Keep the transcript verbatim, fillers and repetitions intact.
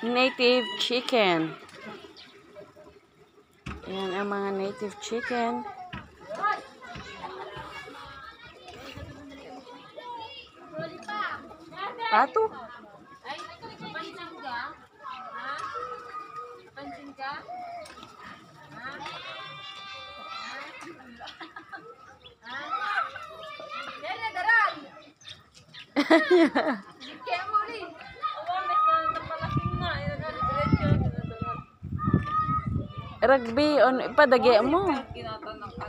native chicken. Yan ang mga native chicken. Pato? Ay, pansin ka? Ha? Pansin ka? Ha? Ha? Dere, daran! Kaya mo rin. Awames na napalaking na. Rugby, on ipadagay mo. Kinatanak ka.